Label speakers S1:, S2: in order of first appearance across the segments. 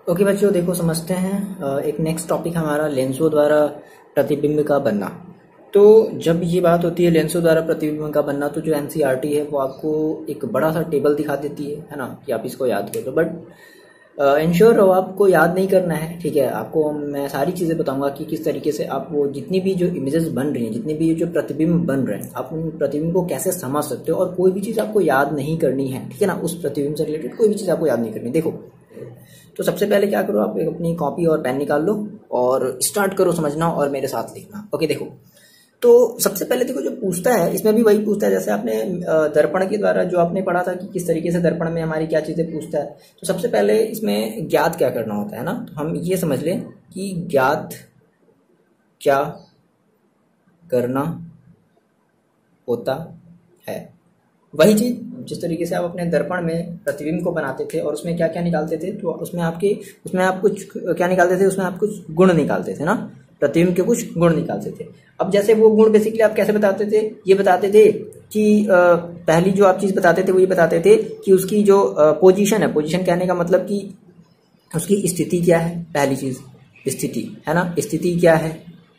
S1: Okay बच्चों, देखो समझते हैं। एक नेक्स्ट टॉपिक हमारा लेंसों द्वारा प्रतिबिंब का बनना। तो जब ये बात होती है लेंसों द्वारा प्रतिबिंब का बनना, तो जो एनसीईआरटी है वो आपको एक बड़ा सा टेबल दिखा देती है ना, कि आप इसको याद करो। बट इंश्योर रहो, आपको याद नहीं करना है, ठीक है। आपको मैं सारी चीज़ें बताऊंगा कि किस तरीके से आप वो जितनी भी जो इमेजेस बन रही हैं, जितने भी जो प्रतिबिंब बन रहे हैं, आप उन प्रतिबिंब को कैसे समझ सकते हो। और कोई भी चीज़ आपको याद नहीं करनी है, ठीक है ना। उस प्रतिबिंब से रिलेटेड कोई भी चीज़ आपको याद नहीं करनी। देखो, तो सबसे पहले क्या करो, आप अपनी कॉपी और पेन निकाल लो और स्टार्ट करो समझना और मेरे साथ लिखना। ओके, देखो तो सबसे पहले देखो जो पूछता है, इसमें भी वही पूछता है जैसे आपने दर्पण के द्वारा जो आपने पढ़ा था कि किस तरीके से दर्पण में हमारी क्या चीज़ें पूछता है। तो सबसे पहले इसमें ज्ञात क्या करना होता है ना, तो हम ये समझ लें कि ज्ञात क्या करना होता है। वही चीज़ जिस तरीके से आप अपने दर्पण में प्रतिबिंब को बनाते थे और उसमें क्या क्या निकालते थे, तो उसमें आप कुछ क्या निकालते थे, उसमें आप कुछ गुण निकालते थे ना, प्रतिबिंब के कुछ गुण निकालते थे। अब जैसे वो गुण बेसिकली आप कैसे बताते थे, ये बताते थे कि पहली जो आप चीज़ बताते थे वो ये बताते थे कि उसकी जो पोजीशन है, पोजीशन कहने का मतलब कि उसकी स्थिति क्या है। पहली चीज़ स्थिति है ना, स्थिति क्या है।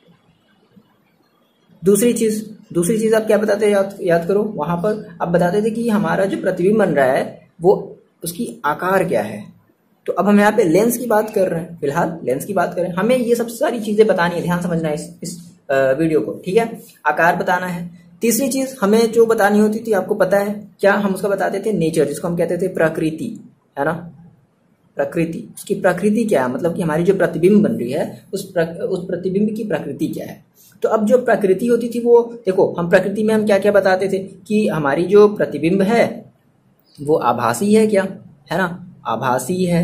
S1: दूसरी चीज़ आप क्या बताते थे, याद करो। वहां पर आप बताते थे कि हमारा जो प्रतिबिंब बन रहा है वो उसकी आकार क्या है। तो अब हम यहाँ पे लेंस की बात कर रहे हैं, फिलहाल लेंस की बात करें। हमें ये सब सारी चीजें बतानी है, ध्यान समझना है इस वीडियो को, ठीक है। आकार बताना है। तीसरी चीज हमें जो बतानी होती थी, आपको पता है क्या, हम उसका बताते थे नेचर, जिसको हम कहते थे प्रकृति, है ना। प्रकृति, उसकी प्रकृति क्या है, मतलब कि हमारी जो प्रतिबिंब बन रही है उस प्रतिबिंब की प्रकृति क्या है। तो अब जो प्रकृति होती थी वो देखो, हम प्रकृति में हम क्या क्या बताते थे कि हमारी जो प्रतिबिंब है वो आभासी है, क्या है ना, आभासी है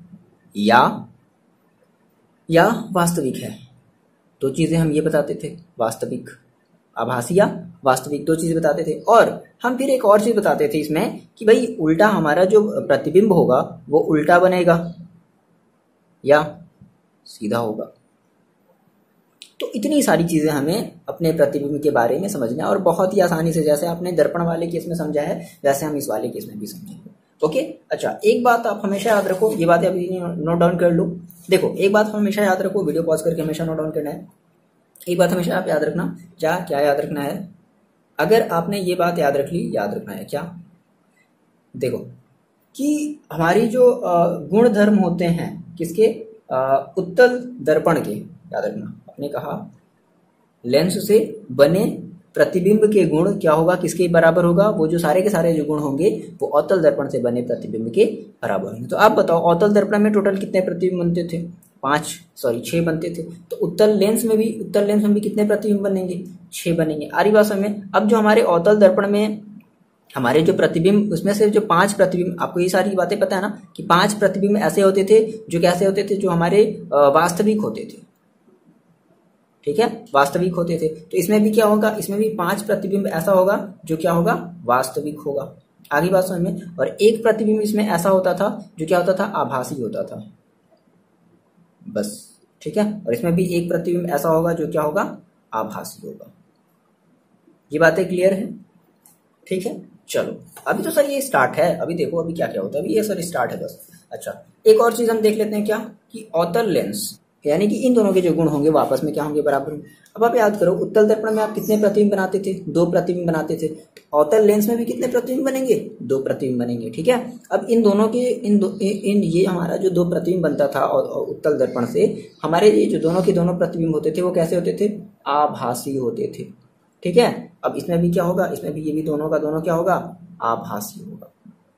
S1: या वास्तविक है। दो चीजें हम ये बताते थे, वास्तविक, आभासी या वास्तविक, दो चीजें बताते थे। और हम फिर एक और चीज बताते थे इसमें कि भाई उल्टा हमारा जो प्रतिबिंब होगा वो उल्टा बनेगा या सीधा होगा। तो इतनी सारी चीजें हमें अपने प्रतिबिंब के बारे में समझना है, और बहुत ही आसानी से, जैसे आपने दर्पण वाले केस में समझा है वैसे हम इस वाले केस में भी समझेंगे। ओके, अच्छा एक बात आप हमेशा याद रखो, ये बातें अभी नोट डाउन कर लो। देखो एक बात हमेशा याद रखो, वीडियो पॉज करके हमेशा नोट डाउन करना है। एक बात हमेशा आप याद रखना, क्या याद रखना है। अगर आपने ये बात याद रख ली, याद रखना है क्या, देखो कि हमारी जो गुण धर्म होते हैं किसके, उत्तल दर्पण के, याद रखना। आपने कहा लेंस से बने प्रतिबिंब के गुण क्या होगा, किसके बराबर होगा, वो जो सारे के सारे जो गुण होंगे वो अवतल दर्पण से बने प्रतिबिंब के बराबर होंगे। तो आप बताओ अवतल दर्पण में टोटल कितने प्रतिबिंब बनते थे, 6 बनते थे। तो उत्तल लेंस में भी कितने प्रतिबिंब बनेंगे, 6 बनेंगे। आ रही बात समझ में। अब जो हमारे अवतल दर्पण में हमारे जो प्रतिबिंब, उसमें से जो 5 प्रतिबिंब, आपको ये सारी बातें पता है ना कि 5 प्रतिबिंब ऐसे होते थे जो कैसे होते थे, जो हमारे वास्तविक होते थे, ठीक है, वास्तविक होते थे। तो इसमें भी क्या होगा, इसमें भी 5 प्रतिबिंब ऐसा होगा जो क्या होगा, वास्तविक होगा। आगे बात समझ में। और एक प्रतिबिंब इसमें ऐसा होता था जो क्या होता था, आभासी होता था, बस, ठीक है। और इसमें भी एक प्रतिबिंब ऐसा होगा जो क्या होगा, आभासी होगा। ये बातें क्लियर है, ठीक है। चलो अभी तो सर ये स्टार्ट है, अभी देखो अभी क्या क्या होता है, अभी ये सर स्टार्ट है बस। अच्छा एक और चीज हम देख लेते हैं, क्या कि अवतल लेंस, यानी कि इन दोनों के जो गुण होंगे वो आपस में क्या होंगे, बराबर होंगे। अब आप याद करो, उत्तल दर्पण में आप कितने प्रतिबिंब बनाते थे, 2 प्रतिबिंब बनाते थे। अवतल लेंस में भी कितने प्रतिबिंब बनेंगे, 2 प्रतिबिंब बनेंगे, ठीक है। अब इन दोनों के ये हमारा जो 2 प्रतिबिंब बनता था और उत्तल दर्पण से, हमारे ये जो दोनों के दोनों प्रतिबिंब होते थे वो कैसे होते थे, आभासी होते थे, ठीक है। अब इसमें भी क्या होगा, इसमें भी ये भी दोनों का दोनों क्या होगा, आभासी होगा।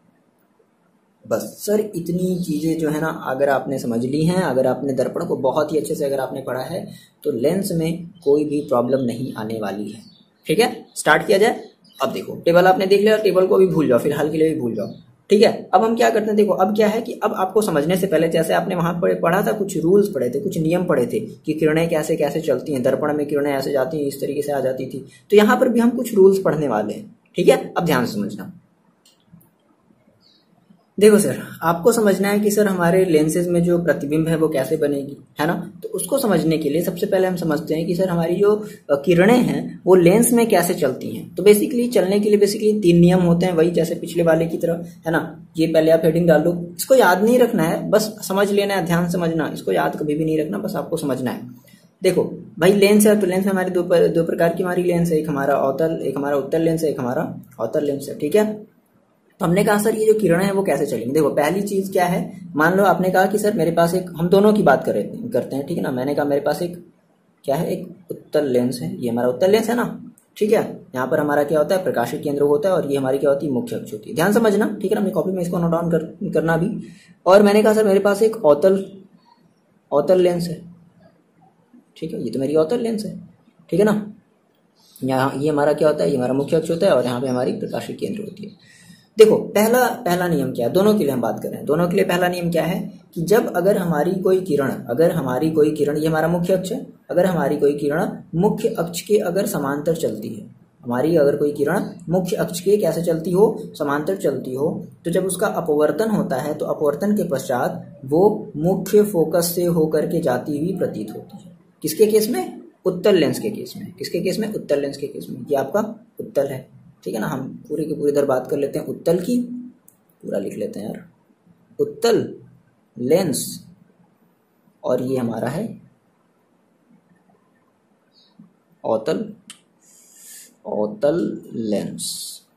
S1: बस सर इतनी चीजें जो है ना, अगर आपने समझ ली हैं, अगर आपने दर्पण को बहुत ही अच्छे से अगर आपने पढ़ा है, तो लेंस में कोई भी प्रॉब्लम नहीं आने वाली है, ठीक है। स्टार्ट किया जाए। अब देखो टेबल आपने देख लिया, टेबल को अभी भूल जाओ, फिलहाल के लिए भी भूल जाओ, ठीक है। अब हम क्या करते हैं, देखो अब क्या है कि अब आपको समझने से पहले, जैसे आपने वहां पर पढ़ा था, कुछ रूल्स पढ़े थे, कुछ नियम पढ़े थे कि किरणें कैसे कैसे चलती हैं, दर्पण में किरणें ऐसे जाती हैं, इस तरीके से आ जाती थी। तो यहाँ पर भी हम कुछ रूल्स पढ़ने वाले हैं, ठीक है। अब ध्यान से समझना। देखो सर, आपको समझना है कि सर हमारे लेंसेज में जो प्रतिबिंब है वो कैसे बनेगी, है ना। तो उसको समझने के लिए सबसे पहले हम समझते हैं कि सर हमारी जो किरणें हैं वो लेंस में कैसे चलती हैं। तो बेसिकली चलने के लिए बेसिकली 3 नियम होते हैं, वही जैसे पिछले वाले की तरह, है ना। ये पहले आप हेडिंग डाल दो, इसको याद नहीं रखना है, बस समझ लेना है, ध्यान समझना, इसको याद कभी भी नहीं रखना, बस आपको समझना है। देखो भाई, लेंस है तो लेंस में हमारी दो प्रकार की हमारी लेंस है, एक हमारा अवतल, एक हमारा उत्तल लेंस है, एक हमारा अवतल लेंस है, ठीक है। तो हमने कहा सर ये जो किरणें हैं वो कैसे चलेंगी। देखो पहली चीज क्या है, मान लो आपने कहा कि सर मेरे पास एक, हम दोनों की बात करते हैं, ठीक है ना। मैंने कहा मेरे पास एक क्या है, एक उत्तल लेंस है, ये हमारा उत्तल लेंस है ना, ठीक है। यहाँ पर हमारा क्या होता है, प्रकाशिक केंद्र होता है, और ये हमारी क्या होती है, मुख्य अक्ष होती है। ध्यान समझना, ठीक है ना, अपनी कॉपी में इसको नोट डाउन करना भी। और मैंने कहा सर मेरे पास एक अवतल लेंस है, ठीक है, ये तो मेरी अवतल लेंस है, ठीक है ना। यहाँ ये हमारा क्या होता है, ये हमारा मुख्य अक्ष होता है, और यहाँ पे हमारी प्रकाशिक केंद्र होती है। देखो पहला नियम क्या है, दोनों के लिए हम बात कर रहे हैं, दोनों के लिए पहला नियम क्या है कि जब अगर हमारी कोई किरण, ये हमारा मुख्य अक्ष है, अगर हमारी कोई किरण मुख्य अक्ष के अगर समांतर चलती है, हमारी अगर कोई किरण मुख्य अक्ष के कैसे चलती हो, समांतर चलती हो, तो जब उसका अपवर्तन होता है तो अपवर्तन के पश्चात वो मुख्य फोकस से होकर के जाती हुई प्रतीत होती है। किसके केस में, उत्तल लेंस के केस में। किसके केस में, उत्तल लेंस के केस में। ये आपका उत्तल है, ठीक है ना। हम पूरी की पूरी इधर बात कर लेते हैं उत्तल की, पूरा लिख लेते हैं यार, उत्तल लेंस, और ये हमारा है अवतल लेंस,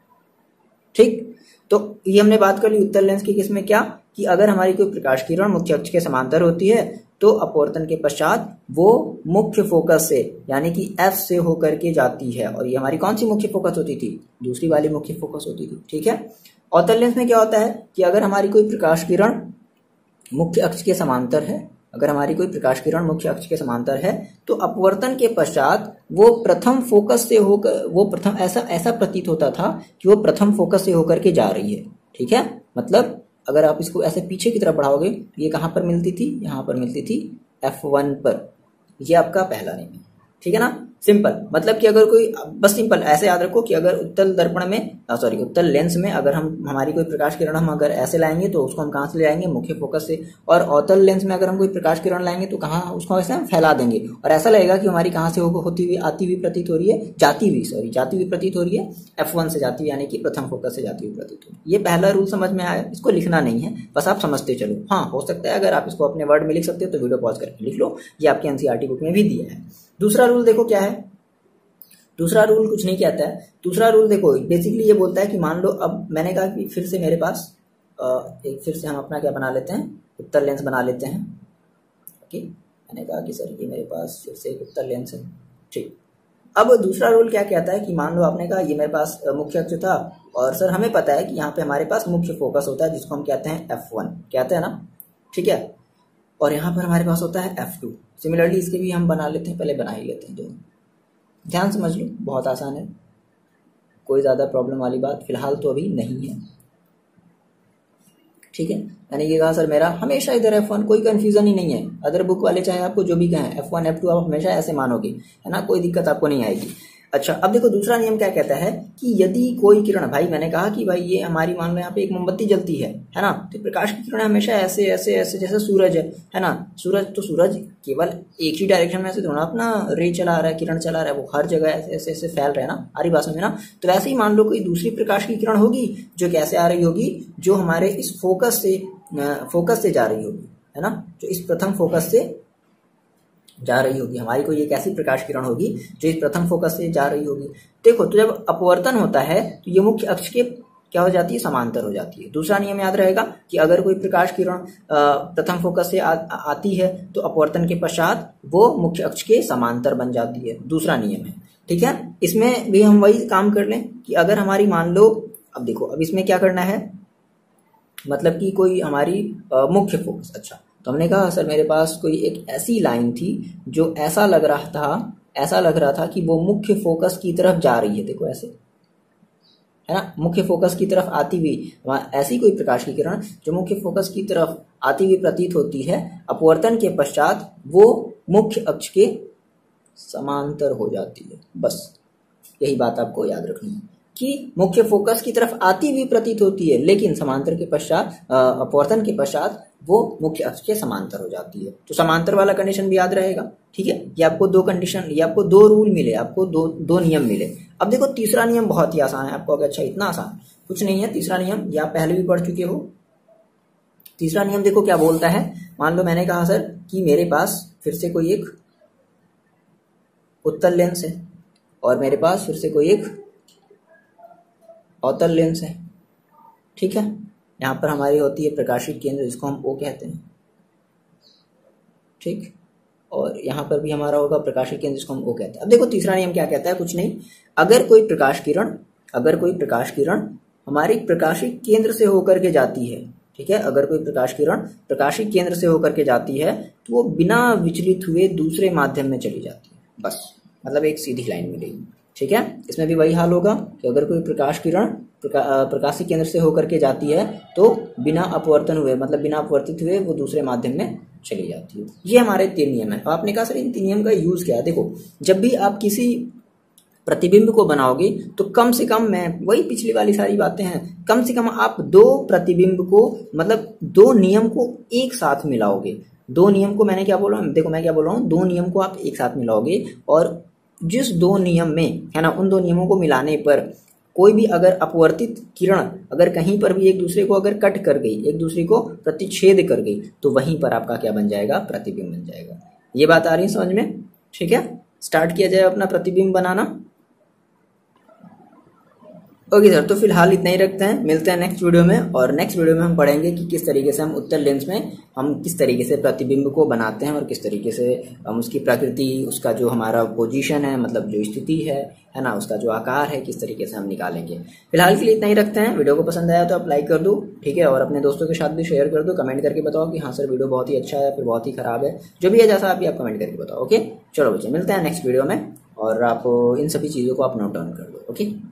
S1: ठीक। तो ये हमने बात कर ली उत्तल लेंस की केस में, क्या कि अगर हमारी कोई प्रकाश किरण मुख्य अक्ष के समांतर होती है तो अपवर्तन के पश्चात वो मुख्य फोकस से, यानी कि F से होकर के जाती है, और ये हमारी कौन सी मुख्य फोकस होती थी, दूसरी वाली मुख्य फोकस होती थी, ठीक है। अवतल लेंस में क्या होता है कि अगर हमारी कोई प्रकाश किरण मुख्य अक्ष के समांतर है, अगर हमारी कोई प्रकाश किरण मुख्य अक्ष के समांतर है तो अपवर्तन के पश्चात वो प्रथम फोकस से होकर, वो प्रथम ऐसा प्रतीत होता था कि वो प्रथम फोकस से होकर के जा रही है, ठीक है। मतलब अगर आप इसको ऐसे पीछे की तरफ बढ़ाओगे तो ये कहाँ पर मिलती थी, यहाँ पर मिलती थी F1 पर। ये आपका पहला नियम है, ठीक है ना। सिंपल, मतलब कि अगर कोई, बस सिंपल ऐसे याद रखो कि अगर उत्तल दर्पण में, उत्तल लेंस में अगर हमारी कोई प्रकाश किरण हम अगर ऐसे लाएंगे तो उसको हम कहाँ से ले आएंगे, मुख्य फोकस से। और अवतल लेंस में अगर हम कोई प्रकाश किरण लाएंगे तो कहाँ, उसको ऐसे हम फैला देंगे, और ऐसा लगेगा कि हमारी कहाँ से होती हुई, आती हुई प्रतीत हो रही है, जाती हुई प्रतीत हो रही है, F1 से जाती हुई, यानी कि प्रथम फोकस से जाती हुई प्रतीत हो रही है। ये पहला रूल समझ में आया, इसको लिखना नहीं है, बस आप समझते चलो। हाँ, हो सकता है अगर आप इसको अपने वर्ड में लिख सकते हो तो वीडियो पॉज करके लिख लो, ये आपके एनसीईआरटी बुक में भी दिया है। दूसरा रूल देखो क्या है, दूसरा रूल कुछ नहीं कहता है। दूसरा रूल देखो बेसिकली ये बोलता है कि मान लो, अब मैंने कहा कि फिर से मेरे पास एक, फिर से हम अपना क्या बना लेते हैं, उत्तल लेंस बना लेते हैं, ओके। मैंने कहा कि सर ये मेरे पास फिर से एक उत्तल लेंस है, ठीक। अब दूसरा रूल क्या कहता है कि मान लो आपने कहा ये मेरे पास मुख्य अक्ष था, और सर हमें पता है कि यहाँ पे हमारे पास मुख्य फोकस होता है जिसको हम कहते हैं F1, कहते हैं ना, ठीक है। और यहाँ पर हमारे पास होता है F2। सिमिलरली इसके भी हम बना लेते हैं, पहले बना ही लेते हैं दोनों। ध्यान समझ लो, बहुत आसान है, कोई ज़्यादा प्रॉब्लम वाली बात फिलहाल तो अभी नहीं है, ठीक है। मैंने ये कहा सर मेरा हमेशा इधर F1, कोई कंफ्यूजन ही नहीं है। अदर बुक वाले चाहे आपको जो भी कहें F1 F2 आप हमेशा ऐसे मानोगे, है ना, कोई दिक्कत आपको नहीं आएगी। अच्छा, अब देखो दूसरा नियम क्या कहता है कि यदि कोई किरण, भाई मैंने कहा कि भाई ये हमारी, मान लो यहाँ पे एक मोमबत्ती जलती है ना, तो प्रकाश की किरण हमेशा ऐसे ऐसे ऐसे, जैसे सूरज है ना, सूरज केवल एक ही डायरेक्शन में ऐसे थोड़ा अपना रे चला रहा है, किरण चला रहा है, वो हर जगह ऐसे ऐसे ऐसे फैल रहा है ना, आ रही बात में ना। तो वैसे ही मान लो कोई दूसरी प्रकाश की किरण होगी जो कैसे आ रही होगी, जो हमारे इस फोकस से जा रही होगी, है ना, जो इस प्रथम फोकस से जा रही होगी। हमारी कोई एक ऐसी प्रकाश किरण होगी जो इस प्रथम फोकस से जा रही होगी। देखो, तो जब अपवर्तन होता है तो ये मुख्य अक्ष के क्या हो जाती है, समांतर हो जाती है। दूसरा नियम याद रहेगा कि अगर कोई प्रकाश किरण प्रथम फोकस से आती है तो अपवर्तन के पश्चात वो मुख्य अक्ष के समांतर बन जाती है, दूसरा नियम है, ठीक है। इसमें भी हम वही काम कर लें कि अगर हमारी, मान लो, अब देखो, अब इसमें क्या करना है, मतलब कि कोई हमारी मुख्य फोकस, अच्छा, तो हमने कहा सर मेरे पास कोई एक ऐसी लाइन थी जो ऐसा लग रहा था कि वो मुख्य फोकस की तरफ जा रही है, देखो ऐसे, है ना, मुख्य फोकस की तरफ आती हुई, ऐसी कोई प्रकाश की किरण जो मुख्य फोकस की तरफ आती हुई प्रतीत होती है, अपवर्तन के पश्चात वो मुख्य अक्ष के समांतर हो जाती है। बस यही बात आपको याद रखनी है। कि मुख्य फोकस की तरफ आती हुई प्रतीत होती है, लेकिन समांतर के पश्चात अपवर्तन के पश्चात वो मुख्य अक्ष के समांतर हो जाती है। तो समांतर वाला कंडीशन भी याद रहेगा, ठीक है। ये आपको दो कंडीशन, ये आपको दो रूल मिले, आपको दो नियम मिले। अब देखो तीसरा नियम बहुत ही आसान है। आपको अगर अच्छा इतना आसान कुछ नहीं है, तीसरा नियम या पहले भी पढ़ चुके हो। तीसरा नियम देखो क्या बोलता है। मान लो मैंने कहा सर कि मेरे पास फिर से कोई एक उत्तल लेंस है और मेरे पास फिर से कोई एक अवतल लेंस है, ठीक है। यहाँ पर हमारी होती है प्रकाशिक केंद्र, जिसको हम O कहते हैं, ठीक। और यहाँ पर भी हमारा होगा प्रकाशिक केंद्र, जिसको हम O कहते हैं। अब देखो तीसरा नियम क्या कहता है, कुछ नहीं, अगर कोई प्रकाश किरण हमारी प्रकाशिक केंद्र से होकर के जाती है, ठीक है, अगर कोई प्रकाश किरण प्रकाशिक केंद्र से होकर के जाती है तो वो बिना विचलित हुए दूसरे माध्यम में चली जाती है, बस, मतलब एक सीधी लाइन मिलेगी, ठीक है। इसमें भी वही हाल होगा कि अगर कोई प्रकाश किरण प्रकाशिक केंद्र से होकर के जाती है तो बिना अपवर्तन हुए, मतलब बिना अपवर्तित हुए वो दूसरे माध्यम में चली जाती है। ये हमारे 3 नियम है। आपने कहा सर इन 3 नियम का यूज क्या है। देखो जब भी आप किसी प्रतिबिंब को बनाओगे तो कम से कम, मैं वही पिछली वाली सारी बातें हैं, कम से कम आप 2 प्रतिबिंब को, मतलब 2 नियम को एक साथ मिलाओगे। 2 नियम को मैंने क्या बोला, देखो मैं क्या बोल रहा हूँ, 2 नियम को आप एक साथ मिलाओगे और जिस 2 नियम में है ना, उन 2 नियमों को मिलाने पर कोई भी अगर अपवर्तित किरण अगर कहीं पर भी एक दूसरे को अगर कट कर गई, एक दूसरे को प्रतिच्छेद कर गई, तो वहीं पर आपका क्या बन जाएगा, प्रतिबिंब बन जाएगा। ये बात आ रही है समझ में, ठीक है। स्टार्ट किया जाए अपना प्रतिबिंब बनाना। ओके सर, तो फिलहाल इतना ही रखते हैं, मिलते हैं नेक्स्ट वीडियो में। और नेक्स्ट वीडियो में हम पढ़ेंगे कि किस तरीके से हम उत्तल लेंस में हम किस तरीके से प्रतिबिंब को बनाते हैं और किस तरीके से हम उसकी प्रकृति, उसका जो हमारा पोजीशन है, मतलब जो स्थिति है ना, उसका जो आकार है, किस तरीके से हम निकालेंगे। फिलहाल के लिए इतना ही रखते हैं। वीडियो को पसंद आया तो आप लाइक कर दो, ठीक है, और अपने दोस्तों के साथ भी शेयर कर दो। कमेंट करके बताओ कि हाँ सर वीडियो बहुत ही अच्छा है, फिर बहुत ही खराब है, जो भी है जैसा आप कमेंट करके बताओ। ओके चलो बच्चे, मिलते हैं नेक्स्ट वीडियो में और आप इन सभी चीज़ों को आप नोट डाउन कर दो। ओके।